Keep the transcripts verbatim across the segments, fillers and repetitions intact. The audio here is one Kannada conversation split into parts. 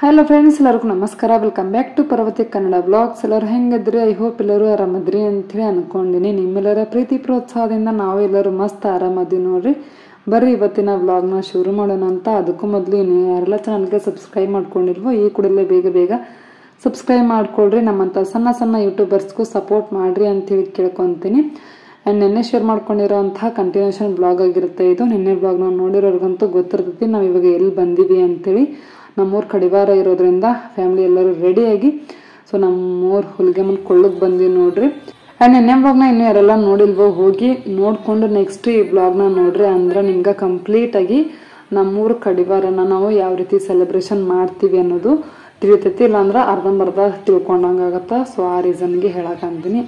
ಹಲೋ ಫ್ರೆಂಡ್ಸ್, ಎಲ್ಲರಿಗೂ ನಮಸ್ಕಾರ. Welcome back to Parvati Kannada blogs. ಎಲ್ಲರೂ ಹೆಂಗಿದ್ರಿ? ಐ ಹೋಪ್ ಎಲ್ಲರೂ ಆರಾಮದ್ರಿ ಅಂತೇಳಿ ಅನ್ಕೊಂಡಿನಿ. ನಿಮ್ಮೆಲ್ಲರ ಪ್ರೀತಿ ಪ್ರೋತ್ಸಾಹದಿಂದ ನಾವು ಎಲ್ಲರೂ ಮಸ್ತ್ ಆರಾಮದ್ವಿ ನೋಡ್ರಿ. ಬರ್ರಿ ಇವತ್ತಿನ ವ್ಲಾಗ್ನ ಶುರು ಮಾಡೋಣ ಅಂತ. ಅದಕ್ಕೂ ಮೊದಲು ನೀವು ಯಾರೆಲ್ಲ ಚಾನಲ್ಗೆ ಸಬ್ಸ್ಕ್ರೈಬ್ ಮಾಡ್ಕೊಂಡಿಲ್ವೋ ಈ ಕೂಡಲೇ ಬೇಗ ಬೇಗ ಸಬ್ಸ್ಕ್ರೈಬ್ ಮಾಡ್ಕೊಳ್ರಿ. ನಮ್ಮಂಥ ಸಣ್ಣ ಸಣ್ಣ ಯೂಟ್ಯೂಬರ್ಸ್ಗೂ ಸಪೋರ್ಟ್ ಮಾಡ್ರಿ ಅಂತೇಳಿ ಕೇಳ್ಕೊತೀನಿ. ಆ್ಯಂಡ್ ನಿನ್ನೆ ಶೇರ್ ಮಾಡ್ಕೊಂಡಿರೋಂತಹ ಕಂಟಿನ್ಯೂಷನ್ ಬ್ಲಾಗ್ ಆಗಿರುತ್ತೆ ಇದು. ನಿನ್ನೆ ಬ್ಲಾಗ್ನ ನೋಡಿರೋರ್ಗಂತೂ ಗೊತ್ತಿರ್ತೈತಿ ನಾವು ಇವಾಗ ಎಲ್ಲಿ ಬಂದೀವಿ ಅಂತೇಳಿ. ನಮ್ಮೂರು ಕಡಿವಾರ ಇರೋದ್ರಿಂದ ಫ್ಯಾಮಿಲಿ ಎಲ್ಲರೂ ರೆಡಿಯಾಗಿ ಸೊ ನಮ್ಮೂರು ಹುಲಿಗೆಮ್ಮನ ಕೊಳ್ಳಕ್ಕೆ ಬಂದ್ವಿ ನೋಡ್ರಿ. ಆ್ಯಂಡ್ ನೆನ್ನೆ ಬ್ಲಾಗ್ನ ಇನ್ನೂ ಯಾರೆಲ್ಲ ನೋಡಿಲ್ವೋ ಹೋಗಿ ನೋಡಿಕೊಂಡು ನೆಕ್ಸ್ಟ್ ಈ ಬ್ಲಾಗ್ನ ನೋಡ್ರಿ. ಅಂದ್ರೆ ನಿಮ್ಗೆ ಕಂಪ್ಲೀಟಾಗಿ ನಮ್ಮೂರು ಕಡಿವಾರನ ನಾವು ಯಾವ ರೀತಿ ಸೆಲೆಬ್ರೇಷನ್ ಮಾಡ್ತೀವಿ ಅನ್ನೋದು ತಿಳಿತೈತಿ. ಇಲ್ಲಾಂದ್ರೆ ಅರ್ಧಂಬರ್ಧ ತಿಳ್ಕೊಂಡಂಗಾಗತ್ತ. ಸೊ ಆ ರೀಸನ್ಗೆ ಹೇಳಕಂತೀನಿ.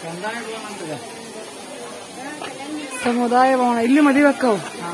ಸಮುದಾಯ ಭವನ ಇಲ್ಲಿ ಮದುವೆ ಅಕ್ಕವು.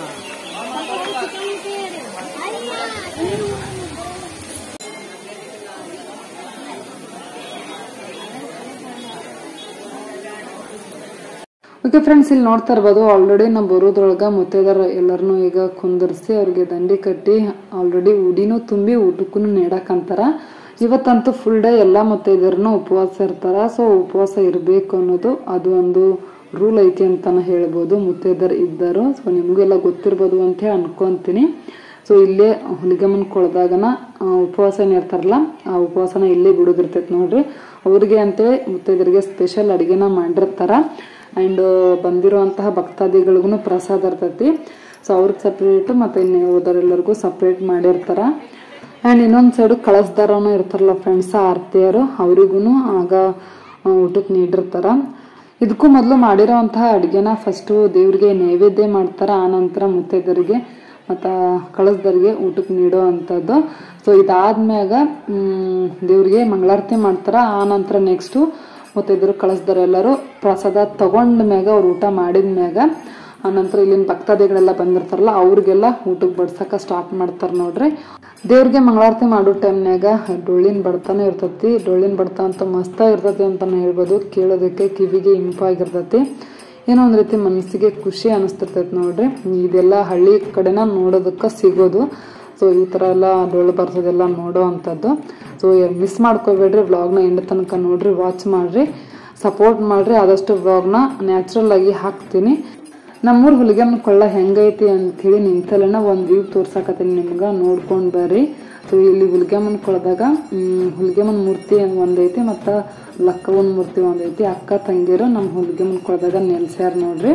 ಓಕೆ ಫ್ರೆಂಡ್ಸ್, ಇಲ್ಲಿ ನೋಡ್ತಾ ಇರ್ಬೋದು ಆಲ್ರೆಡಿ ನಾವು ಬರೋದ್ರೊಳಗ ಮುತ್ತೈದರ ಎಲ್ಲರನ್ನೂ ಈಗ ಕುಂದರ್ಸಿ ಅವ್ರಿಗೆ ದಂಡಿ ಕಟ್ಟಿ ಆಲ್ರೆಡಿ ಉಡಿನೂ ತುಂಬಿ ಊಟಕ್ಕೂ ನೀಡಕ್ಕಂತಾರ. ಇವತ್ತಂತೂ ಫುಲ್ ಡೇ ಎಲ್ಲ ಮುತ್ತೈದರನ್ನು ಉಪವಾಸ ಇರ್ತಾರ. ಸೊ ಉಪವಾಸ ಇರಬೇಕು ಅನ್ನೋದು ಅದು ಒಂದು ರೂಲ್ ಐತಿ ಅಂತಾನೆ ಹೇಳ್ಬೋದು. ಮುತ್ತೈದರ್ ಇದ್ದರು. ಸೊ ನಿಮಗೆಲ್ಲ ಗೊತ್ತಿರ್ಬೋದು ಅಂತ ಹೇಳಿ ಅನ್ಕೊಂತೀನಿ. ಸೊ ಇಲ್ಲೇ ಹುಲಿಗೆಮ್ಮನ ಕೊಳದಾಗನ ಉಪವಾಸ ಇರ್ತಾರಲ್ಲ ಆ ಉಪವಾಸನ ಇಲ್ಲೇ ಬಿಡೋದಿರ್ತೈತಿ ನೋಡ್ರಿ. ಅವ್ರಿಗೆ ಅಂತೇಳಿ ಮುತ್ತೈದರಿಗೆ ಸ್ಪೆಷಲ್ ಅಡಿಗೆನ ಮಾಡಿರ್ತಾರ. ಆ್ಯಂಡ್ ಬಂದಿರುವಂತಹ ಭಕ್ತಾದಿಗಳಿಗೂ ಪ್ರಸಾದ ಇರ್ತೈತಿ. ಸೊ ಅವ್ರಿಗೆ ಸಪ್ರೇಟ್ ಮತ್ತು ಇನ್ನು ಹೋದರೆಲ್ಲರಿಗೂ ಸಪ್ರೇಟ್ ಮಾಡಿರ್ತಾರ. ಆ್ಯಂಡ್ ಇನ್ನೊಂದು ಸೈಡು ಕಳಸ್ದಾರನೂ ಇರ್ತಾರಲ್ಲ ಫ್ರೆಂಡ್ಸ್, ಆರ್ತಿಯರು, ಅವರಿಗೂ ಆಗ ಊಟಕ್ಕೆ ನೀಡಿರ್ತಾರ. ಇದಕ್ಕೂ ಮೊದಲು ಮಾಡಿರೋವಂತಹ ಅಡುಗೆನ ಫಸ್ಟು ದೇವ್ರಿಗೆ ನೈವೇದ್ಯ ಮಾಡ್ತಾರ. ಆನಂತರ ಮುತ್ತೈದರಿಗೆ ಮತ್ತು ಕಳಸ್ದರಿಗೆ ಊಟಕ್ಕೆ ನೀಡೋ ಅಂಥದ್ದು. ಸೊ ಇದಾದ್ಮ್ಯಾಗ ದೇವ್ರಿಗೆ ಮಂಗಳಾರತಿ ಮಾಡ್ತಾರ. ಆನಂತರ ನೆಕ್ಸ್ಟು ಮುತ್ತೈದರು ಕಳಿಸ್ದಾರೆ ಎಲ್ಲರೂ ಪ್ರಸಾದ ತಗೊಂಡ ಮ್ಯಾಗ ಅವ್ರು ಊಟ ಮಾಡಿದ ಮ್ಯಾಗ ಆನಂತರ ಇಲ್ಲಿನ ಭಕ್ತಾದಿಗಳೆಲ್ಲ ಬಂದಿರ್ತಾರಲ್ಲ ಅವ್ರಿಗೆಲ್ಲ ಊಟಕ್ಕೆ ಬಡ್ಸಕ್ಕೆ ಸ್ಟಾರ್ಟ್ ಮಾಡ್ತಾರೆ ನೋಡ್ರಿ. ದೇವ್ರಿಗೆ ಮಂಗಳಾರತಿ ಮಾಡೋ ಟೈಮ್ನಾಗ ಡೊಳ್ಳಿನ ಬಡ್ತಾನೆ ಇರ್ತೈತಿ. ಡೊಳ್ಳಿನ ಬಡ್ತ ಅಂತ ಮಸ್ತ ಇರ್ತೈತಿ ಅಂತಾನೆ ಹೇಳ್ಬೋದು. ಕೇಳೋದಕ್ಕೆ ಕಿವಿಗೆ ಇಂಪಾಗಿರ್ತೈತಿ. ಏನೋ ಒಂದು ರೀತಿ ಮನಸ್ಸಿಗೆ ಖುಷಿ ಅನಿಸ್ತಿರ್ತೈತಿ ನೋಡ್ರಿ. ಇದೆಲ್ಲ ಹಳ್ಳಿ ಕಡೆನ ನೋಡೋದಕ್ಕೆ ಸಿಗೋದು. ಸೊ ಈ ಥರ ಎಲ್ಲ ಡೊಳ್ಳು ಬರ್ತದೆಲ್ಲ ನೋಡೋ ಅಂಥದ್ದು. ಸೊ ಮಿಸ್ ಮಾಡ್ಕೋಬೇಡ್ರಿ. ವ್ಲಾಗ್ನ ಎಂಡ್ ತನಕ ನೋಡ್ರಿ, ವಾಚ್ ಮಾಡ್ರಿ, ಸಪೋರ್ಟ್ ಮಾಡ್ರಿ. ಆದಷ್ಟು ವ್ಲಾಗ್ನ ನ್ಯಾಚುರಲ್ ಆಗಿ ಹಾಕ್ತೀನಿ. ನಮ್ಮೂರು ಹುಲಿಗೆಮ್ಮನ ಕೊಳ್ಳ ಹೆಂಗೈತಿ ಅಂಥೇಳಿ ನಿಂತಲೆನ ಒಂದು ವ್ಯೂ ತೋರ್ಸಾಕತ್ತೀನಿ ನಿಮ್ಗೆ, ನೋಡ್ಕೊಂಡು ಬರ್ರಿ. ಸೊ ಇಲ್ಲಿ ಹುಲಿಗೆಮ್ಮನ ಕೊಳದಾಗ ಹುಲಿಗೆಮ್ಮನ ಮೂರ್ತಿ ಒಂದೈತಿ ಮತ್ತು ಲಕ್ಕವನ ಮೂರ್ತಿ ಒಂದೈತಿ. ಅಕ್ಕ ತಂಗಿರು ನಮ್ಮ ಹುಲಿಗೆಮ್ಮನ ಕೊಳದಾಗ ನೆಲ್ಸ್ಯಾರ ನೋಡ್ರಿ.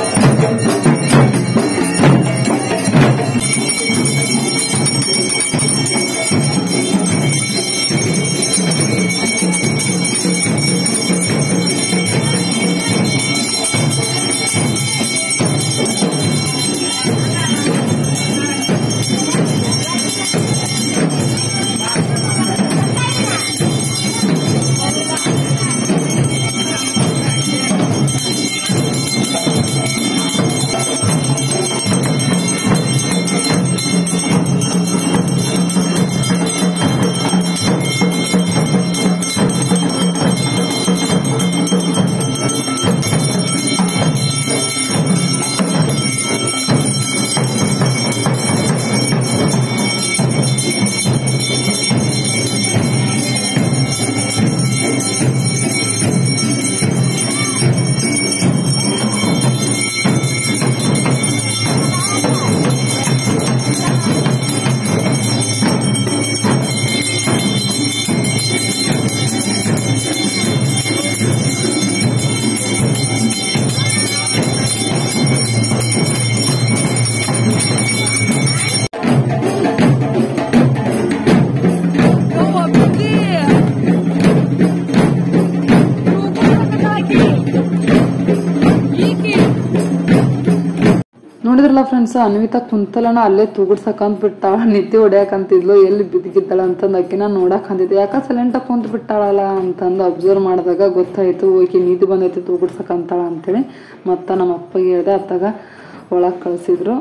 ನೋಡಿದ್ರಲ್ಲ ಫ್ರೆಂಡ್ಸ್, ಅನ್ವಿತಾ ಕುಂತಲನ ಅಲ್ಲೇ ತೂಗುಡ್ಸಕಂತ ಬಿಟ್ಟಾಳ. ನಿತ್ಯ ಹೊಡ್ಯಾಕಂತಿದ್ಲು, ಎಲ್ಲಿ ಬಿದ್ದಿದ್ದಾಳ ಅಂತಂದು ಅಕ್ಕಿನ ನೋಡಕ್ ಅಂದಿದ್ದೆ. ಯಾಕ ಸೈಲೆಂಟಾಗಿ ಕುಂತ ಬಿಟ್ಟಾಳಲ್ಲ ಅಂತಂದು ಅಬ್ಸರ್ವ್ ಮಾಡಿದಾಗ ಗೊತ್ತಾಯ್ತು ಓಕೆ ನಿಧಿ ಬಂದೈತಿ ತೂಗುಡ್ಸಕಂತಾಳ ಅಂತೇಳಿ. ಮತ್ತ ನಮ್ಮ ಅಪ್ಪಗೆ ಹೇಳ್ದೆ, ಅತ್ತಾಗ ಒಳಗೆ ಕಳಿಸಿದ್ರು.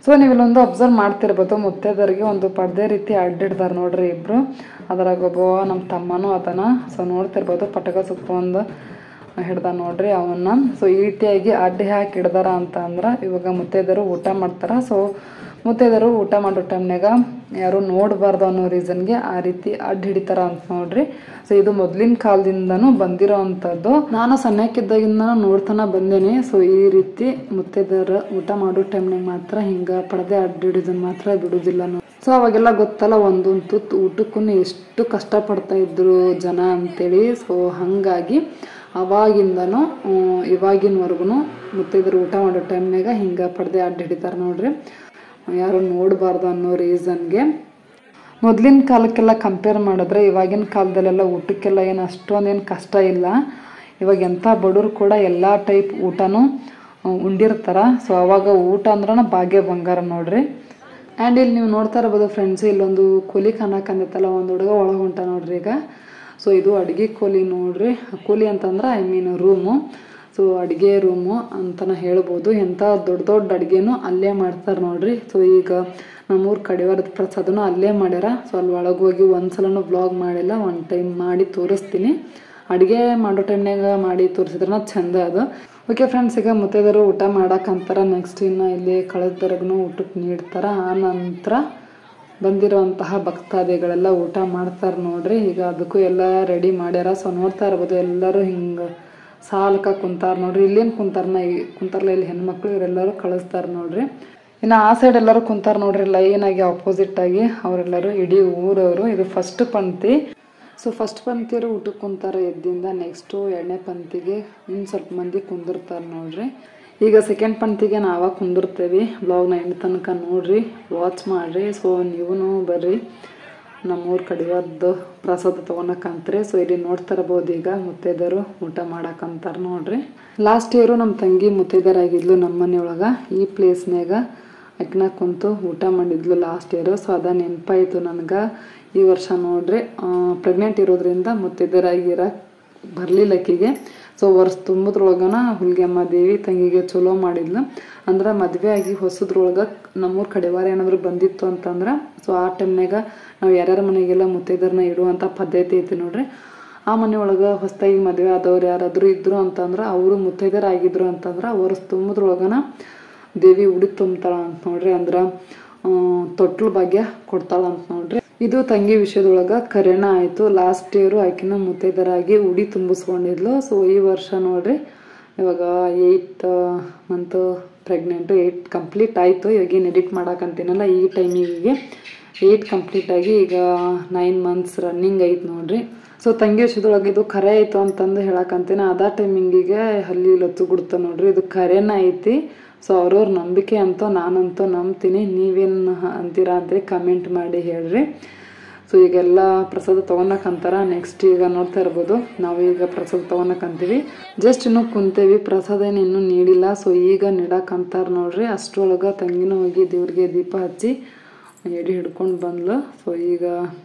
ಸೊ ನೀವಿಲ್ಲೊಂದು ಅಬ್ಸರ್ವ್ ಮಾಡ್ತಿರ್ಬೋದು, ಮುತ್ತೈದರಿಗೆ ಒಂದು ಪರ್ದೆ ರೀತಿ ಅಡ್ಡಿಡ್ದಾರ ನೋಡ್ರಿ ಇಬ್ರು. ಅದ್ರಾಗ ಒಬ್ಬ ನಮ್ಮ ತಮ್ಮನೂ ಅದನ್ನ. ಸೊ ನೋಡ್ತಿರ್ಬೋದು ಪಟಕ ಸುತ್ತ ಒಂದು ಹಿಡ್ದ ನೋಡ್ರಿ ಅವನ್ನ. ಸೊ ಈ ರೀತಿಯಾಗಿ ಅಡ್ಡಿ ಹಾಕಿ ಹಿಡ್ದಾರ ಅಂತ ಅಂದ್ರೆ ಇವಾಗ ಮುತ್ತೈದರು ಊಟ ಮಾಡ್ತಾರ. ಸೊ ಮುತ್ತೈದರು ಊಟ ಮಾಡೋ ಟೈಮ್ನಾಗ ಯಾರು ನೋಡಬಾರ್ದು ಅನ್ನೋ ರೀಸನ್ಗೆ ಆ ರೀತಿ ಅಡ್ಡ ಹಿಡಿತಾರ ಅಂತ ನೋಡ್ರಿ. ಸೊ ಇದು ಮೊದ್ಲಿನ ಕಾಲದಿಂದನೂ ಬಂದಿರೋ ಅಂಥದ್ದು. ನಾನು ಸಣ್ಣಕ್ಕಿದ್ದಾಗಿಂದ ನೋಡ್ತಾನ ಬಂದೇನೆ. ಸೊ ಈ ರೀತಿ ಮುತ್ತೈದರ ಊಟ ಮಾಡೋ ಟೈಮ್ನಾಗ ಮಾತ್ರ ಹಿಂಗ ಪಡೆದೆ ಅಡ್ಡ ಹಿಡಿದನ್ ಮಾತ್ರ ಬಿಡುದಿಲ್ಲ. ಸೊ ಅವಾಗೆಲ್ಲ ಗೊತ್ತಲ್ಲ ಒಂದೊಂದು ತುತ್ತು ಊಟಕ್ಕೂ ಎಷ್ಟು ಕಷ್ಟಪಡ್ತಾ ಇದ್ರು ಜನ ಅಂತೇಳಿ. ಸೊ ಹಾಗಾಗಿ ಅವಾಗಿಂದನೂ ಇವಾಗಿನವರೆಗೂ ಮುತ್ತೈದರು ಊಟ ಮಾಡೋ ಟೈಮ್ನಾಗ ಹಿಂಗೆ ಪಡೆದೆ ಅಡ್ಡ ಹಿಡಿತಾರೆ ನೋಡ್ರಿ, ಯಾರು ನೋಡಬಾರ್ದು ಅನ್ನೋ ರೀಸನ್ಗೆ. ಮೊದಲಿನ ಕಾಲಕ್ಕೆಲ್ಲ ಕಂಪೇರ್ ಮಾಡಿದ್ರೆ ಇವಾಗಿನ ಕಾಲದಲ್ಲೆಲ್ಲ ಊಟಕ್ಕೆಲ್ಲ ಏನು ಅಷ್ಟೊಂದೇನು ಕಷ್ಟ ಇಲ್ಲ. ಇವಾಗ ಎಂಥ ಬಡವರು ಕೂಡ ಎಲ್ಲ ಟೈಪ್ ಊಟನೂ ಉಂಡಿರ್ತಾರೆ. ಸೊ ಅವಾಗ ಊಟ ಅಂದ್ರೆ ಭಾಗ್ಯ ಬಂಗಾರ ನೋಡ್ರಿ. ಆ್ಯಂಡ್ ಇಲ್ಲಿ ನೀವು ನೋಡ್ತಾ ಇರ್ಬೋದು ಫ್ರೆಂಡ್ಸ್, ಇಲ್ಲೊಂದು ಕೂಲಿ ಕಾಣಕಂದಿತ್ತಲ್ಲ, ಒಂದು ಹುಡುಗ ಒಳಗೆ ಹೊಂಟ ನೋಡ್ರಿ ಈಗ. ಸೊ ಇದು ಅಡುಗೆ ಕೂಲಿ ನೋಡ್ರಿ. ಕೂಲಿ ಅಂತಂದ್ರೆ ಐ ಮೀನ್ ರೂಮು. ಸೊ ಅಡುಗೆ ರೂಮು ಅಂತಲೇ ಹೇಳ್ಬೋದು. ಎಂಥ ದೊಡ್ಡ ದೊಡ್ಡ ಅಡುಗೆನೂ ಅಲ್ಲೇ ಮಾಡ್ತಾರೆ ನೋಡ್ರಿ. ಸೊ ಈಗ ನಮ್ಮೂರು ಕಡಿವಾರದ ಪ್ರಸಾದನೂ ಅಲ್ಲೇ ಮಾಡ್ಯಾರ. ಸೊ ಅಲ್ಲಿ ಒಳಗೆ ಹೋಗಿ ಒಂದು ಸಲನೂ ಬ್ಲಾಗ್ ಮಾಡಿಲ್ಲ, ಒನ್ ಟೈಮ್ ಮಾಡಿ ತೋರಿಸ್ತೀನಿ. ಅಡುಗೆ ಮಾಡೋ ಟೈಮ್ನಾಗ ಮಾಡಿ ತೋರಿಸಿದ್ರನ ಚಂದ ಅದು. ಓಕೆ ಫ್ರೆಂಡ್ಸ್, ಈಗ ಮುತ್ತೈದರು ಊಟ ಮಾಡಕ್ಕಂತಾರ. ನೆಕ್ಸ್ಟ್ ಇನ್ನು ಇಲ್ಲಿ ಕಳೆದವರೆಗೂ ಊಟಕ್ಕೆ ನೀಡ್ತಾರೆ. ಆ ನಂತರ ಬಂದಿರೋಂತಹ ಭಕ್ತಾದಿಗಳೆಲ್ಲ ಊಟ ಮಾಡ್ತಾರೆ ನೋಡ್ರಿ. ಈಗ ಅದಕ್ಕೂ ಎಲ್ಲ ರೆಡಿ ಮಾಡ್ಯಾರ. ಸೊ ನೋಡ್ತಾ ಇರ್ಬೋದು ಎಲ್ಲರೂ ಹಿಂಗೆ ಸಾಲಕ ಕುಂತಾರ ನೋಡ್ರಿ. ಇಲ್ಲೇನು ಕುಂತಾರನ ಕುಂತಾರಲ್ಲ ಇಲ್ಲಿ ಹೆಣ್ಮಕ್ಳು, ಇವರೆಲ್ಲರೂ ಕಳಿಸ್ತಾರೆ ನೋಡ್ರಿ. ಇನ್ನು ಆ ಸೈಡ್ ಎಲ್ಲರೂ ಕುಂತಾರ ನೋಡ್ರಿ ಲೈನಾಗಿ ಆಪೋಸಿಟ್ ಆಗಿ. ಅವರೆಲ್ಲರೂ ಇಡೀ ಊರವರು. ಇದು ಫಸ್ಟ್ ಪಂಕ್ತಿ. ಸೊ ಫಸ್ಟ್ ಪಂಕ್ತಿಯವರು ಊಟಕ್ಕೆ ಕುಂತಾರೆ ಎದ್ದಿಂದ. ನೆಕ್ಸ್ಟು ಎರಡನೇ ಪಂಕ್ತಿಗೆ ಇನ್ನು ಸ್ವಲ್ಪ ಮಂದಿ ಕುಂದಿರ್ತಾರೆ ನೋಡ್ರಿ. ಈಗ ಸೆಕೆಂಡ್ ಪಂಕ್ತಿಗೆ ನಾವಾಗ ಕುಂದಿರ್ತೇವೆ. ಬ್ಲಾಗ್ನ ಎಂಡ್ ತನಕ ನೋಡ್ರಿ, ವಾಚ್ ಮಾಡಿರಿ. ಸೊ ನೀವು ಬರ್ರಿ ನಮ್ಮೂರು ಕಡಿವಾದ ಪ್ರಸಾದ ತೊಗೊಳಕಂತ್ರಿ. ಸೊ ಇಲ್ಲಿ ನೋಡ್ತಾ ಇರ್ಬೋದು ಈಗ ಮುತ್ತೈದರು ಊಟ ಮಾಡಕ್ಕಂತಾರೆ ನೋಡ್ರಿ. ಲಾಸ್ಟ್ ಇಯರು ನಮ್ಮ ತಂಗಿ ಮುತ್ತೈದರಾಗಿದ್ಲು ನಮ್ಮ ಮನೆಯೊಳಗೆ. ಈ ಪ್ಲೇಸ್ನಾಗ ಅಕ್ಕಿನ ಕುಂತು ಊಟ ಮಾಡಿದ್ಲು ಲಾಸ್ಟ್ ಇಯರು. ಸೊ ಅದ ನೆನಪಾಯಿತು ನನಗೆ. ಈ ವರ್ಷ ನೋಡ್ರಿ ಪ್ರೆಗ್ನೆಂಟ್ ಇರೋದ್ರಿಂದ ಮುತ್ತೈದರಾಗಿರ ಬರಲಿಲ್ಲ ಅಕ್ಕಿಗೆ. ಸೊ ವರ್ಷ ತುಂಬದ್ರೊಳಗನ ಹುಲ್ಗೆಮ್ಮ ದೇವಿ ತಂಗಿಗೆ ಚಲೋ ಮಾಡಿದ್ಲು. ಅಂದ್ರೆ ಮದುವೆ ಆಗಿ ಹೊಸದ್ರೊಳಗೆ ನಮ್ಮೂರು ಕಡೆವಾರ ಏನಾದರೂ ಬಂದಿತ್ತು ಅಂತಂದ್ರೆ ಸೊ ಆ ಟೈಮ್ನಾಗ ನಾವು ಯಾರ್ಯಾರ ಮನೆಗೆಲ್ಲ ಮುತ್ತೈದರನ್ನ ಇಡುವಂಥ ಪದ್ಧತಿ ಐತಿ ನೋಡ್ರಿ. ಆ ಮನೆಯೊಳಗೆ ಹೊಸದಾಗಿ ಮದುವೆ ಆದವ್ರು ಯಾರಾದರೂ ಇದ್ರು ಅಂತಂದ್ರೆ ಅವರು ಮುತ್ತೈದರಾಗಿದ್ರು ಅಂತಂದ್ರೆ ವರ್ಷ ತುಂಬದ್ರೊಳಗನ ದೇವಿ ಉಡಿ ತುಂಬ್ತಾಳ ಅಂತ ನೋಡ್ರಿ. ಅಂದ್ರೆ ತೊಟ್ಲು ಭಾಗ್ಯ ಕೊಡ್ತಾಳ ಅಂತ ನೋಡ್ರಿ. ಇದು ತಂಗಿ ವಿಷಯದೊಳಗೆ ಕರೆನ ಆಯಿತು. ಲಾಸ್ಟ್ ಇಯರು ಆಕಿನ ಮುತ್ತೈದರಾಗಿ ಉಡಿ ತುಂಬಿಸ್ಕೊಂಡಿದ್ಲು. ಸೊ ಈ ವರ್ಷ ನೋಡ್ರಿ ಇವಾಗ eight month pregnant, eight complete ಆಯಿತು. ಇವಾಗೇನು ಎಡಿಟ್ ಮಾಡೋಕ್ಕಂತೀನಲ್ಲ ಈ ಟೈಮಿಗೆ ಏಯ್ಟ್ ಕಂಪ್ಲೀಟ್ ಆಗಿ ಈಗ ನೈನ್ ಮಂತ್ಸ್ ರನ್ನಿಂಗ್ ಐತೆ ನೋಡ್ರಿ. ಸೊ ತಂಗಿ ವಿಷಯದೊಳಗೆ ಇದು ಕರೆ ಆಯಿತು ಅಂತಂದು ಹೇಳಕ್ಕಂತೀನಿ. ಅದ ಟೈಮಿಂಗಿಗೆ ಅಲ್ಲಿ ಲತ್ತು ಗುಡ್ತ ನೋಡ್ರಿ. ಇದು ಕರೆನ ಐತಿ. ಸೊ ಅವ್ರವ್ರ ನಂಬಿಕೆ ಅಂತ ನಾನಂತೂ ನಂಬ್ತೀನಿ. ನೀವೇನು ಅಂತೀರಾ ಅಂತೇಳಿ ಕಮೆಂಟ್ ಮಾಡಿ ಹೇಳ್ರಿ. ಸೊ ಈಗೆಲ್ಲ ಪ್ರಸಾದ ತೊಗೊಳಕ್ಕಂತಾರ. ನೆಕ್ಸ್ಟ್ ಈಗ ನೋಡ್ತಾ ಇರ್ಬೋದು ನಾವು ಈಗ ಪ್ರಸಾದ ತೊಗೊಳಕ್ಕಂತೀವಿ. ಜಸ್ಟ್ ಇನ್ನೂ ಕುಂತೇವಿ, ಪ್ರಸಾದ ಏನು ಇನ್ನೂ ನೀಡಿಲ್ಲ. ಸೊ ಈಗ ನೀಡಕ್ಕಂತಾರ ನೋಡ್ರಿ. ಅಷ್ಟರೊಳಗೆ ತಂಗಿನೂ ಹೋಗಿ ದೇವ್ರಿಗೆ ದೀಪ ಹಚ್ಚಿ ಎಡಿ ಹಿಡ್ಕೊಂಡು ಬಂದ್ಲು. ಸೊ ಈಗ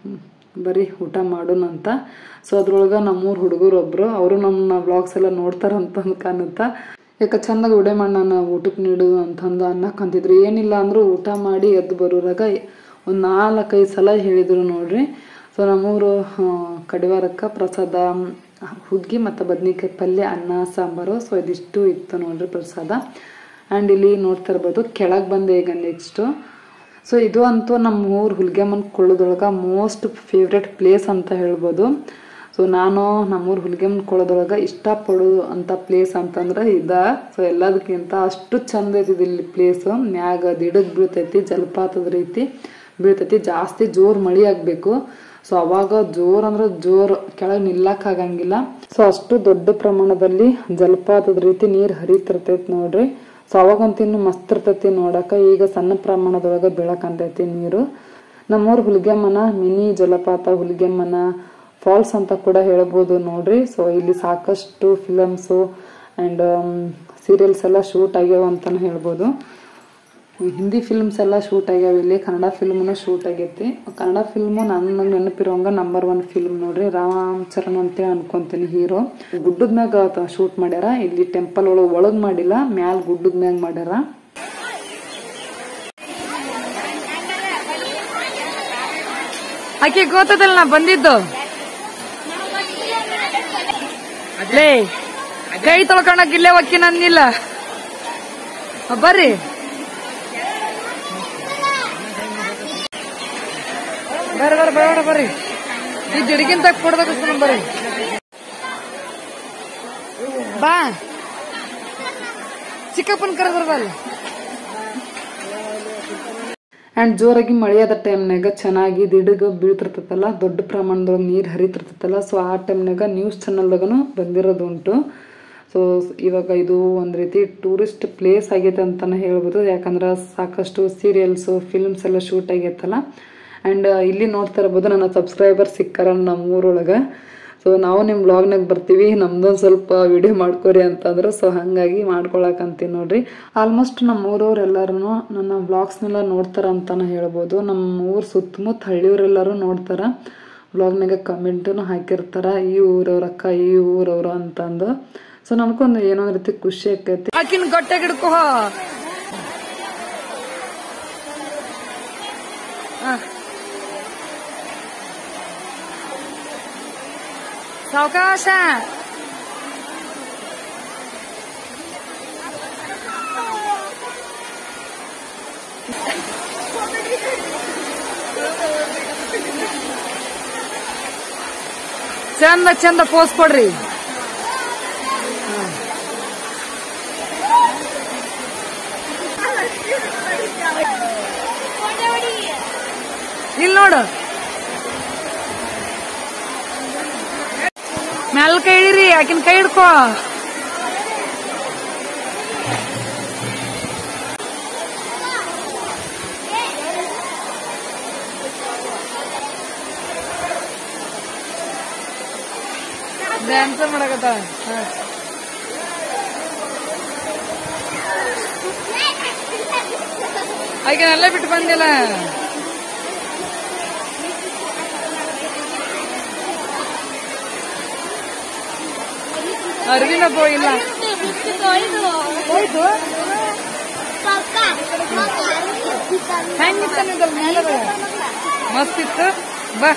ಬರೀ ಊಟ ಮಾಡೋಣಂತ. ಸೊ ಅದ್ರೊಳಗೆ ನಮ್ಮೂರು ಹುಡುಗರು ಒಬ್ಬರು ಅವರು ನಮ್ಮ ಬ್ಲಾಗ್ಸ್ ಎಲ್ಲ ನೋಡ್ತಾರಂತಂದು ಕಾಣುತ್ತಾ. ಯಾಕೆ ಚೆಂದಾಗಿ ಉಡೆ ಮಾಡಿ ನಾನು ಊಟಕ್ಕೆ ನೀಡೋದು ಅಂತಂದು ಅನ್ನಕ್ಕಂತಿದ್ರು. ಏನಿಲ್ಲ ಅಂದರೂ ಊಟ ಮಾಡಿ ಎದ್ದು ಬರೋರಾಗ ಒಂದು ನಾಲ್ಕೈದು ಸಲ ಹೇಳಿದರು ನೋಡ್ರಿ. ಸೊ ನಮ್ಮೂರು ಕಡಿವಾರಕ್ಕೆ ಪ್ರಸಾದ ಹುಗ್ಗಿ ಮತ್ತು ಬದ್ನಿಕಾಯಿ ಪಲ್ಯ, ಅನ್ನ, ಸಾಂಬಾರು. ಸೊ ಇದಿಷ್ಟು ಇತ್ತು ನೋಡ್ರಿ ಪ್ರಸಾದ. ಆ್ಯಂಡ್ ಇಲ್ಲಿ ನೋಡ್ತಾ ಇರ್ಬೋದು ಕೆಳಗೆ ಬಂದೆ ಈಗ ನೆಕ್ಸ್ಟು. ಸೊ ಇದು ಅಂತೂ ನಮ್ಮ ಊರು ಹುಲ್ಗೆಮ್ಮನ ಕೊಳ್ಳೋದೊಳಗೆ ಮೋಸ್ಟ್ ಫೇವ್ರೆಟ್ ಪ್ಲೇಸ್ ಅಂತ ಹೇಳ್ಬೋದು. ಸೊ ನಾನು ನಮ್ಮೂರು ಹುಲ್ಗೆಮ್ಮನ ಕೊಳ್ಳೋದೊಳಗೆ ಇಷ್ಟಪಡೋದು ಅಂತ ಪ್ಲೇಸ್ ಅಂತಂದ್ರೆ ಇದ. ಸೊ ಎಲ್ಲದಕ್ಕಿಂತ ಅಷ್ಟು ಚಂದ ಐತಿದ್ ಇಲ್ಲಿ ಪ್ಲೇಸು. ಮ್ಯಾಗ ದಿಡಕ್ಕೆ ಬೀಳ್ತೈತಿ, ಜಲಪಾತದ ರೀತಿ ಬೀಳ್ತೈತಿ. ಜಾಸ್ತಿ ಜೋರು ಮಳೆ ಆಗಬೇಕು. ಸೊ ಅವಾಗ ಜೋರು ಅಂದ್ರೆ ಜೋರು ಕೆಳಗೆ ನಿಲ್ಲಕ್ಕಾಗಂಗಿಲ್ಲ. ಸೊ ಅಷ್ಟು ದೊಡ್ಡ ಪ್ರಮಾಣದಲ್ಲಿ ಜಲಪಾತದ ರೀತಿ ನೀರು ಹರಿತಿರ್ತೈತಿ ನೋಡ್ರಿ. ಸೊ ಅವಾಗಂತೂ ಇನ್ನು ಮಸ್ತ್ ಇರ್ತೈತಿ ನೋಡಕ್ಕೆ. ಈಗ ಸಣ್ಣ ಪ್ರಮಾಣದೊಳಗೆ ಬೀಳಕ್ಕಂತೈತಿ ನೀರು. ನಮ್ಮೂರು ಹುಲ್ಗೆಮ್ಮನ ಮಿನಿ ಜಲಪಾತ, ಹುಲ್ಗೆಮ್ಮನ ಫಾಲ್ಸ್ ಅಂತ ಕೂಡ ಹೇಳ್ಬೋದು ನೋಡ್ರಿ. ಸೊ ಇಲ್ಲಿ ಸಾಕಷ್ಟು ಫಿಲಮ್ಸು ಆ್ಯಂಡ್ ಸೀರಿಯಲ್ಸ್ ಎಲ್ಲ ಶೂಟ್ ಆಗ್ಯಾವ ಅಂತಲೇ ಹೇಳ್ಬೋದು. ಹಿಂದಿ ಫಿಲ್ಮ್ಸ್ ಎಲ್ಲ ಶೂಟ್ ಆಗ್ಯಾವ ಇಲ್ಲಿ. ಕನ್ನಡ ಫಿಲ್ಮ್ನು ಶೂಟ್ ಆಗೈತಿ. ಕನ್ನಡ ಫಿಲ್ಮು ನನಗೆ ನೆನಪಿರೋಂಗ ನಂಬರ್ ಒನ್ ಫಿಲ್ಮ್ ನೋಡ್ರಿ. ರಾಮ್ ಚರಣ್ ಅಂತೇಳಿ ಅನ್ಕೊಂತೀನಿ ಹೀರೋ. ಗುಡ್ಡದ ಮ್ಯಾಗ ಶೂಟ್ ಮಾಡ್ಯಾರ. ಇಲ್ಲಿ ಟೆಂಪಲ್ ಒಳಗೆ ಒಳಗೆ ಮಾಡಿಲ್ಲ, ಮ್ಯಾಲ ಗುಡ್ಡದ ಮ್ಯಾಗ ಮಾಡ್ಯಾರ. ಆಕೆ ಗೊತ್ತದಲ್ಲ ನಾ ಬಂದಿದ್ದು ಲೇ ಕೈ ತೊಳ್ಕೊಳಕ್ ಇಲ್ಲೇ ಒಕ್ಕಿ ನಂದಿಲ್ಲ ಬರ್ರಿ ಬರ್ರಿ ಬರ್ರಿ ಬೇಡ ಬರ್ರಿ ಈ ಜಿಡಿಗಿಂತ ಕೊಡ್ಬೇಕು ಬರ್ರಿ ಬಾ ಚಿಕ್ಕಪ್ಪನ ಕರೆದ್ರಲ್ಲ ಅಂಡ್ ಜೋರಾಗಿ ಮಳೆಯಾದ ಟೈಮ್ನಾಗ ಚೆನ್ನಾಗಿ ದಿಡಗ ಬೀಳ್ತಿರ್ತೈತಲ್ಲ ದೊಡ್ಡ ಪ್ರಮಾಣದೊಳಗೆ ನೀರು ಹರಿತಿರ್ತೈತಲ್ಲ ಸೊ ಆ ಟೈಮ್ನಾಗ ನ್ಯೂಸ್ ಚಾನಲ್ದಾಗನು ಬಂದಿರೋದು ಉಂಟು ಸೊ ಇವಾಗ ಇದು ಒಂದು ರೀತಿ ಟೂರಿಸ್ಟ್ ಪ್ಲೇಸ್ ಆಗೈತೆ ಅಂತಾನೆ ಹೇಳ್ಬೋದು ಯಾಕಂದ್ರೆ ಸಾಕಷ್ಟು ಸೀರಿಯಲ್ಸು ಫಿಲ್ಮ್ಸ್ ಎಲ್ಲ ಶೂಟ್ ಆಗೈತಲ್ಲ ಆ್ಯಂಡ್ ಇಲ್ಲಿ ನೋಡ್ತಾ ಇರ್ಬೋದು ನನ್ನ ಸಬ್ಸ್ಕ್ರೈಬರ್ ಸಿಕ್ಕಾರ ನಮ್ಮ ಊರೊಳಗೆ ಸೊ ನಾವು ನಿಮ್ಮ ಬ್ಲಾಗ್ನಾಗ ಬರ್ತೀವಿ ನಮ್ದೊಂದು ಸ್ವಲ್ಪ ವಿಡಿಯೋ ಮಾಡ್ಕೊರಿ ಅಂತಂದ್ರೆ ಸೊ ಹಾಗಾಗಿ ಮಾಡ್ಕೊಳಕಂತೀವಿ ನೋಡ್ರಿ ಆಲ್ಮೋಸ್ಟ್ ನಮ್ಮ ಊರವ್ರು ಎಲ್ಲರೂ ನನ್ನ ಬ್ಲಾಗ್ಸ್ನೆಲ್ಲ ನೋಡ್ತಾರ ಅಂತಾನೆ ಹೇಳ್ಬೋದು ನಮ್ಮ ಊರು ಸುತ್ತಮುತ್ತ ಹಳ್ಳಿಯವರೆಲ್ಲರೂ ನೋಡ್ತಾರ ಬ್ಲಾಗ್ನಾಗ ಕಮೆಂಟನ್ನು ಹಾಕಿರ್ತಾರ ಈ ಊರವ್ರಕ್ಕ ಈ ಊರವ್ರು ಅಂತಂದು ಸೊ ನನ್ಕೊಂದು ಏನೋ ಒಂದು ರೀತಿ ಖುಷಿ ಆಕೈತಿ ಆಕಿನ ಗಟ್ಟೆಗೆ ಹಿಡ್ಕೋ ಸಾವಕಾಶ ಚಂದ ಚಂದ ಪೋಸ್ ಕೊಡ್ರಿ ಇಲ್ಲಿ ನೋಡು ಮ್ಯಾಲ ಕೈ ಹಿಡಿರಿ ಆಕಿನ ಕೈ ಹಿಡ್ಕೋ ಡ್ಯಾನ್ಸ್ ಮಾಡಕತ್ತ ಆಕಿನೆಲ್ಲ ಬಿಟ್ಟು ಬಂದಿಲ್ಲ ಅರ್ವಿನ ಹೋಗಿಲ್ಲ ಹೋಯ್ತು ಹೆಂಗಿತ್ತ ಮೇಲೆ ಮಸ್ತ್ ಇತ್ತು ಬಾ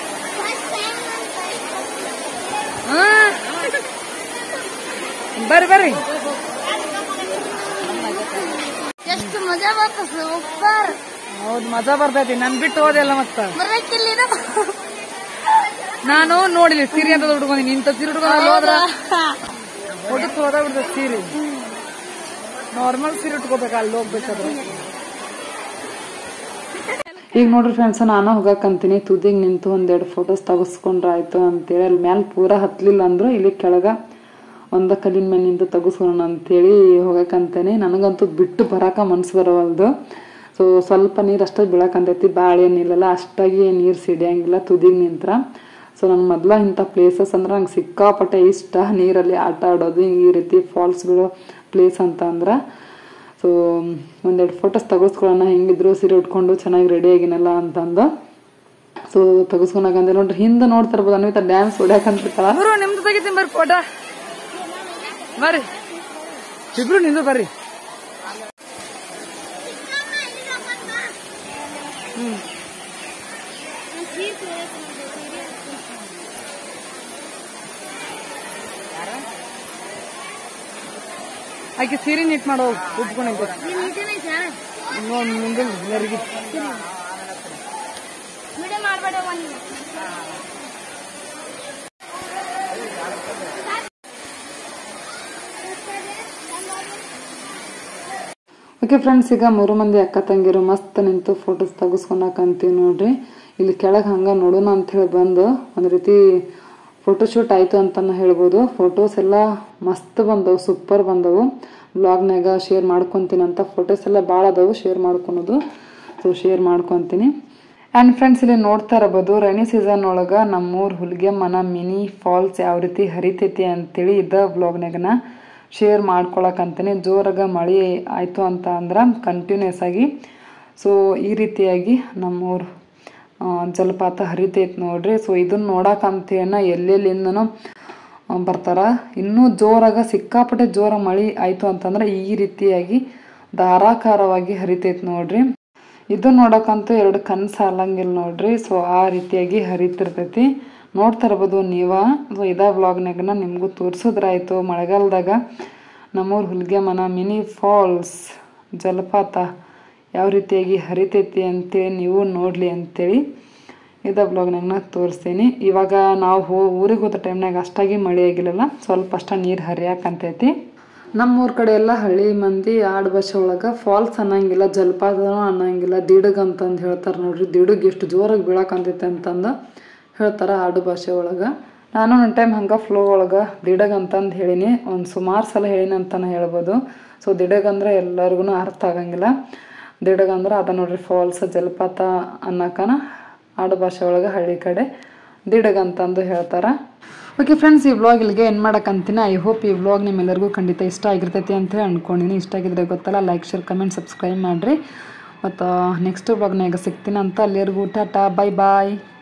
ಬರ್ರಿ ಬರ್ರಿ ಎಷ್ಟು ಮಜಾ ಬರ್ತ ಸೂಪರ್ ಹೌದು ಮಜಾ ಬರ್ತೈತಿ ನನ್ ಬಿಟ್ಟು ಹೋದೆಲ್ಲ ಮತ್ತ ನಾನು ನೋಡಿಲ್ಲ ಸೀರೆ ಅಂತ ಹುಡ್ಕೊಂಡಿನಿ ಇಂಥ ಸೀರೆ ಹುಡ್ಕೊಂಡು ಹೋದ್ರ ಹೊಡಕ್ ಹೋದ ಬಿಡ್ತದ ಸೀರೆ ನಾರ್ಮಲ್ ಸೀರೆ ಉಟ್ಕೋಬೇಕು ಅಲ್ಲಿ ಹೋಗ್ಬೇಕಾದ್ರೆ ಈಗ ನೋಡ್ರಿ ಫ್ರೆಂಡ್ಸ್ ನಾನು ಹೋಗಕಂತೀನಿ ತುದಿಗೆ ನಿಂತು ಒಂದೆರಡು ಫೋಟೋಸ್ ತಗಸ್ಕೊಂಡ್ರ ಆಯ್ತು ಅಂತೇಳಿ ಅಲ್ಲಿ ಮ್ಯಾಲ ಪೂರಾ ಹತ್ಲಿಲ್ಲ ಅಂದ್ರು ಇಲ್ಲಿ ಕೆಳಗ ಒಂದ ಕಲ್ಲಿನ ಮೇಲೆ ನಿಂತು ತಗಸ್ಕೊಳೋಣ ಅಂತೇಳಿ ಹೋಗಕಂತೇನೆ ನನಗಂತೂ ಬಿಟ್ಟು ಬರಾಕ ಮನ್ಸು ಬರವಲ್ದು ಸೊ ಸ್ವಲ್ಪ ನೀರು ಅಷ್ಟೇ ಬೀಳಕಂತೈತಿ ಭಾಳ ಏನಿಲ್ಲಲ್ಲ ಅಷ್ಟಾಗಿ ನೀರು ಸಿಡಿಯಂಗಿಲ್ಲ ತುದಿಗೆ ನಿಂತ್ರ ಸೊ ನನ್ ಮೊದ್ಲ ಇಂಥ ಪ್ಲೇಸಸ್ ಅಂದ್ರೆ ನಂಗೆ ಸಿಕ್ಕಾಪಟ್ಟೆ ಇಷ್ಟ ನೀರಲ್ಲಿ ಆಟ ಆಡೋದು ಈ ರೀತಿ ಫಾಲ್ಸ್ ಬೀಳೋ ಪ್ಲೇಸ್ ಅಂತ ಅಂದ್ರೆ ಸೊ ಒಂದೆರಡು ಫೋಟೋಸ್ ತಗಸ್ಕೊಳ್ಳೋಣ ಹೆಂಗಿದ್ರು ಸೀರೆ ಉಟ್ಕೊಂಡು ಚೆನ್ನಾಗಿ ರೆಡಿ ಆಗಿನಲ್ಲ ಅಂತಂದು ಸೊ ತಗಸ್ಕೊಳಕಂತ ನೋಡ್ರಿ ಹಿಂದೆ ನೋಡ್ತಾ ಇರ್ಬೋದು ಅನ್ವಿತಾ ಡ್ಯಾನ್ಸ್ ಹೊಡ್ಯಾಕಂತಿರ್ತಾಳ ನಿಮ್ದು ತೆಗಿತೀನಿ ಬರ್ರಿ ಫೋಟೋ ಬರ್ರಿ ಇಬ್ರು ನಿಂದು ಬರ್ರಿ ಹ್ಮ್ ಆಕೆ ಸೀರೆ ನೀಟ್ ಮಾಡೋ ಉಟ್ಕೊಂಡಿದ್ದೆ ನರಿಗೆ ಓಕೆ ಫ್ರೆಂಡ್ಸ್ ಈಗ ಮೂರು ಮಂದಿ ಅಕ್ಕ ತಂಗಿರು ಮಸ್ತ್ ನಿಂತು ಫೋಟೋಸ್ ತಗಸ್ಕೊಳಕಂತೀವಿ ನೋಡ್ರಿ ಇಲ್ಲಿ ಕೆಳಗೆ ಹಂಗ ನೋಡೋಣ ಅಂತ ಹೇಳಿ ಬಂದು ಒಂದ್ ರೀತಿ ಫೋಟೋಶೂಟ್ ಆಯ್ತು ಅಂತಾನು ಹೇಳ್ಬೋದು ಫೋಟೋಸ್ ಎಲ್ಲ ಮಸ್ತ್ ಬಂದವು ಸೂಪರ್ ಬಂದವು ಬ್ಲಾಗ್ನಾಗ ಶೇರ್ ಮಾಡ್ಕೊಂತೀನಿ ಅಂತ ಫೋಟೋಸ್ ಎಲ್ಲ ಭಾಳ ಅದಾವು ಶೇರ್ ಮಾಡ್ಕೊಳೋದು ಸೊ ಶೇರ್ ಮಾಡ್ಕೊತೀನಿ ಆ್ಯಂಡ್ ಫ್ರೆಂಡ್ಸ್ ಇಲ್ಲಿ ನೋಡ್ತಾ ಇರಬಹುದು ರೈನಿ ಸೀಸನ್ ಒಳಗೆ ನಮ್ಮೂರು ಹುಲಿಗೆಮ್ಮನ ಮಿನಿ ಫಾಲ್ಸ್ ಯಾವ ರೀತಿ ಹರಿತೈತಿ ಅಂತೇಳಿ ಇದ್ದ ಬ್ಲಾಗ್ನಾಗನ ಶೇರ್ ಮಾಡ್ಕೊಳಕಂತೀನಿ ಜೋರಾಗ ಮಳೆ ಆಯಿತು ಅಂತ ಅಂದ್ರೆ ಕಂಟಿನ್ಯೂಸ್ ಆಗಿ ಸೊ ಈ ರೀತಿಯಾಗಿ ನಮ್ಮೂರು ಜಲಪಾತ ಹರಿತೈತಿ ನೋಡ್ರಿ ಸೊ ಇದನ್ನ ನೋಡಕಂತೇನ ಎಲ್ಲೆಲ್ಲಿಂದನೂ ಬರ್ತಾರ ಇನ್ನೂ ಜೋರಾಗ ಸಿಕ್ಕಾಪಟ್ಟೆ ಜೋರ ಮಳೆ ಆಯಿತು ಅಂತಂದ್ರೆ ಈ ರೀತಿಯಾಗಿ ಧಾರಾಕಾರವಾಗಿ ಹರಿತೈತಿ ನೋಡ್ರಿ ಇದು ನೋಡೋಕ್ಕಂತೂ ಎರಡು ಕಣ್ಣು ಸಾಲಂಗಿಲ್ಲ ನೋಡ್ರಿ. ಸೊ ಆ ರೀತಿಯಾಗಿ ಹರಿತಿರ್ತೈತಿ, ನೋಡ್ತಾ ಇರ್ಬೋದು ನೀವು. ಸೊ ಇದೇ ವ್ಲಾಗ್ನಾಗ ನಿಮಗೂ ತೋರಿಸಿದ್ರಾಯ್ತು. ಮಳೆಗಾಲದಾಗ ನಮ್ಮೂರು ಹುಲಿಗೆ ಮನ ಮಿನಿ ಫಾಲ್ಸ್ ಜಲಪಾತ ಯಾವ ರೀತಿಯಾಗಿ ಹರಿತೈತಿ ಅಂತೇಳಿ ನೀವು ನೋಡಲಿ ಅಂತೇಳಿ ಇದೇ ವ್ಲಾಗ್ನಾಗ ನಾ ತೋರಿಸ್ತೀನಿ. ಇವಾಗ ನಾವು ಹೋ ಊರಿಗೆ ಹೋದ ಟೈಮ್ನಾಗ ಅಷ್ಟಾಗಿ ಮಳೆ ಆಗಿಲ್ಲಲ್ಲ, ಸ್ವಲ್ಪ ಅಷ್ಟ ನೀರು ಹರಿಯಾಕಂತೈತಿ. ನಮ್ಮೂರ ಕಡೆ ಎಲ್ಲ ಹಳ್ಳಿ ಮಂದಿ ಆಡು ಭಾಷೆ ಒಳಗೆ ಫಾಲ್ಸ್ ಅನ್ನಂಗಿಲ್ಲ, ಜಲಪಾತನೂ ಅನ್ನಂಗಿಲ್ಲ, ದಿಡಗ್ ಅಂತಂದು ಹೇಳ್ತಾರೆ ನೋಡ್ರಿ. ದಿಡಗ್ ಎಷ್ಟು ಜೋರಾಗಿ ಬೀಳಕಂತೈತೆ ಅಂತಂದು ಹೇಳ್ತಾರೆ ಆಡು ಭಾಷೆ ಒಳಗೆ. ನಾನು ಒಂದು ಟೈಮ್ ಹಂಗೆ ಫ್ಲೋ ಒಳಗೆ ದಿಡಗ್ ಅಂತಂದು ಹೇಳಿನಿ, ಒಂದು ಸುಮಾರು ಸಲ ಹೇಳಿನಿ ಅಂತಲೇ ಹೇಳ್ಬೋದು. ಸೊ ದಿಡಗ್ ಅಂದರೆ ಎಲ್ಲರಿಗೂ ಅರ್ಥ ಆಗಂಗಿಲ್ಲ. ದಿಡಗ್ ಅಂದ್ರೆ ಅದ ನೋಡ್ರಿ ಫಾಲ್ಸ್ ಜಲಪಾತ ಅನ್ನಕನ ಆಡು ಭಾಷೆ ಒಳಗೆ ಹಳ್ಳಿ ಕಡೆ ದಿಡಗ್ ಅಂತಂದು ಹೇಳ್ತಾರೆ. ಓಕೆ ಫ್ರೆಂಡ್ಸ್, ಈ ವ್ಲಾಗ್ ಇಲ್ಲಿಗೆ ಏನು ಮಾಡಕ್ಕಂತೀನಿ. ಐ ಹೋಪ್ ಈ ವ್ಲಾಗ್ ನಿಮ್ಮೆಲ್ಲರಿಗೂ ಖಂಡಿತ ಇಷ್ಟ ಆಗಿರ್ತೈತಿ ಅಂತೇಳಿ ಅಂದ್ಕೊಂಡಿನಿ. ಇಷ್ಟ ಆಗಿದ್ರೆ ಗೊತ್ತಲ್ಲ, ಲೈಕ್ ಶೇರ್ ಕಮೆಂಟ್ ಸಬ್ಸ್ಕ್ರೈಬ್ ಮಾಡಿರಿ. ಮತ್ತು ನೆಕ್ಸ್ಟ್ ವ್ಲಾಗ್ನಾಗ ಸಿಗ್ತೀನಿ ಅಂತ. ಅಲ್ಲಿವರೆಗೂ ಟಾಟಾ, ಬಾಯ್ ಬಾಯ್.